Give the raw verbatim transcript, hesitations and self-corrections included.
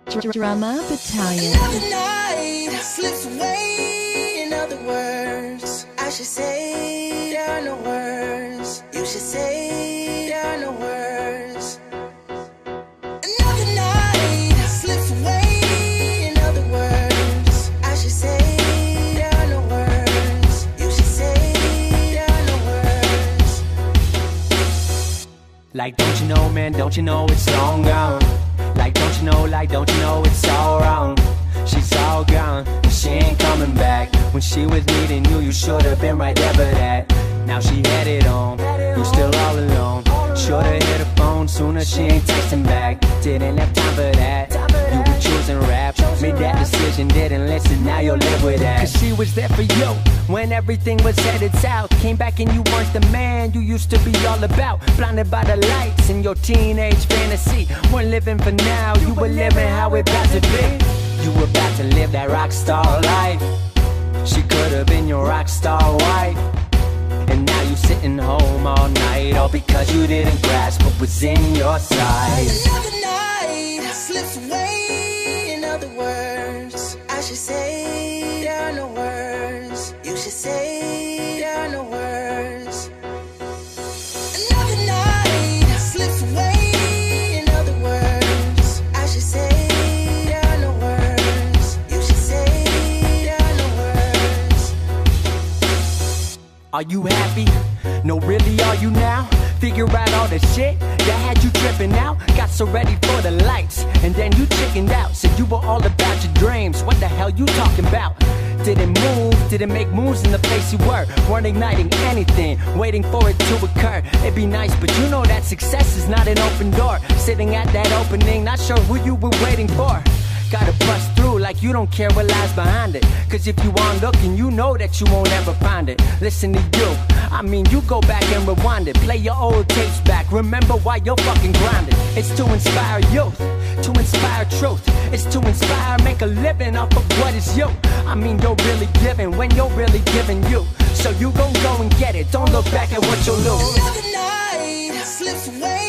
Drama Battalion. Another night slips away. In other words, I should say there are no words. You should say there are no words. Another night slips away. In other words, I should say there are no words. You should say there are no words. Like, don't you know, man, don't you know it's long gone? Like, don't you know, like, don't you know it's all wrong? She's all gone, and she ain't coming back. When she was needing you, you should've been right there for that. Now she headed home, you still all alone. Should've hit her phone sooner, she ain't texting back. Didn't have time for that, you were choosing rap. Made that decision, didn't listen, now you'll live with that. Cause she was there for you, when everything was headed south. Came back and you weren't the man you used to be all about. Blinded by the lights in your teenage fantasy. Weren't living for now, you were living how it about to be. You were about to live that rock star life. She could've been your rock star wife. And now you sitting home all night, all because you didn't grasp what was in your sight. Another night slips away. In other words, I should say there are no words. You should say there are no words. Another night slips away. In other words, I should say there are no words. You should say there are no words. Are you happy? No, really, are you now? Figure out all the shit that had you tripping out. Got so ready for the lights, and then you chickened out. Said you were all about your dreams. What the hell you talking about? Didn't move, didn't make moves in the place you were. Weren't igniting anything, waiting for it to occur. It'd be nice, but you know that success is not an open door. Sitting at that opening, not sure who you were waiting for. Gotta bust through like you don't care what lies behind it. Cause if you aren't looking, you know that you won't ever find it. Listen to you, I mean you go back and rewind it. Play your old tapes back, remember why you're fucking grinding. It's to inspire youth, to inspire truth. It's to inspire, make a living off of what is you. I mean you're really giving when you're really giving you. So you gon' go and get it, don't look back at what you'll lose. Another night slips away.